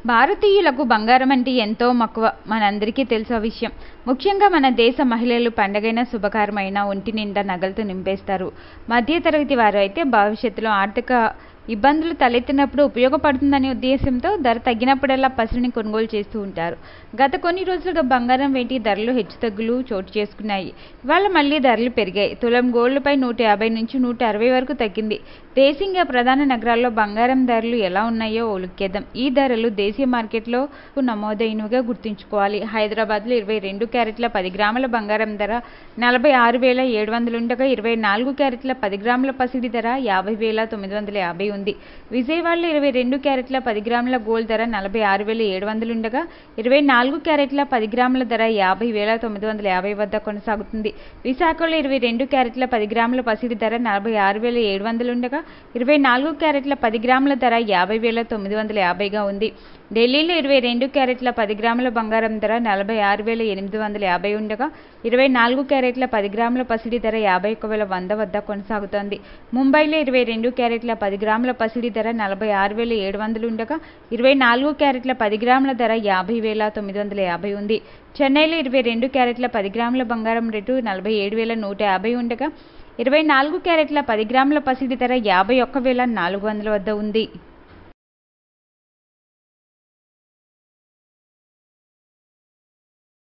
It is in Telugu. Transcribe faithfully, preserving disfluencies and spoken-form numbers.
భారతీయులకు బంగారం అంటే ఎంతో మక్కువ మనందరికీ తెలిసిన విషయం. ముఖ్యంగా మన దేశ మహిళలు పండగైన శుభకార్యమైన ఒంటి నిండా నగలతో నింపేస్తారు. మధ్యతరగతి వారు అయితే భవిష్యత్తులో ఆర్థిక ఇబ్బందులు తలెత్తినప్పుడు ఉపయోగపడుతుందనే ఉద్దేశంతో ధర తగ్గినప్పుడల్లా పసిడిని కొనుగోలు చేస్తూ ఉంటారు. గత కొన్ని రోజులుగా బంగారం వెండి ధరలు హెచ్చుతగ్గులు చోటు చేసుకున్నాయి. ఇవాళ మళ్లీ ధరలు పెరిగాయి. తులం గోల్డ్పై నూట యాభై నుంచి నూట అరవై వరకు తగ్గింది. దేశీయంగా ప్రధాన నగరాల్లో బంగారం ధరలు ఎలా ఉన్నాయో ఓ లుక్కేద్దాం. ఈ ధరలు దేశీయ మార్కెట్లో నమోదైనవిగా గుర్తుంచుకోవాలి. హైదరాబాద్లో ఇరవై రెండు క్యారెట్ల పది గ్రాముల బంగారం ధర నలభై ఆరు వేల ఏడు వందలు ఉండగా ఇరవై నాలుగు క్యారెట్ల పది గ్రాముల పసిడి ధర యాభై వేల తొమ్మిది వందల యాభై ఉంది. విజయవాడలో ఇరవై రెండు క్యారెట్ల పది గ్రాముల గోల్డ్ ధర నలభై ఆరు వేల ఏడు వందలు ఉండగా ఇరవై నాలుగు క్యారెట్ల పది గ్రాముల ధర యాభై వేల తొమ్మిది వందల యాభై వద్ద కొనసాగుతుంది. విశాఖలో ఇరవై రెండు క్యారెట్ల పది గ్రాముల పసిడి ధర నలభై ఆరు వేల ఏడు వందలు ఉండగా ఇరవై నాలుగు క్యారెట్ల పది గ్రాముల ధర యాభై వేల తొమ్మిది వందల యాభైగా ఉంది. ఢిల్లీలో ఇరవై రెండు క్యారెట్ల పది గ్రాముల బంగారం ధర నలభై ఆరు వేల ఎనిమిది వందల యాభై ఉండగా ఇరవై నాలుగు క్యారెట్ల పది గ్రాముల పసిడి ధర యాభై ఒక వేల వంద వద్ద కొనసాగుతోంది. ముంబైలో ఇరవై రెండు క్యారెట్ల పది గ్రాముల పసిడి ధర నలభై ఆరు వేల ఏడు వందలు ఉండగా ఇరవై నాలుగు క్యారెట్ల పది గ్రాముల ధర యాభై వేల తొమ్మిది వందల యాభై ఉంది. చెన్నైలో ఇరవై రెండు క్యారెట్ల పది గ్రాముల బంగారం రేటు నలభై ఏడు వేల నూట యాభై ఉండగా ఇరవై నాలుగు క్యారెట్ల పది గ్రాముల పసిడి ధర యాభై ఒక్క వేల నాలుగు వందల వద్ద ఉంది.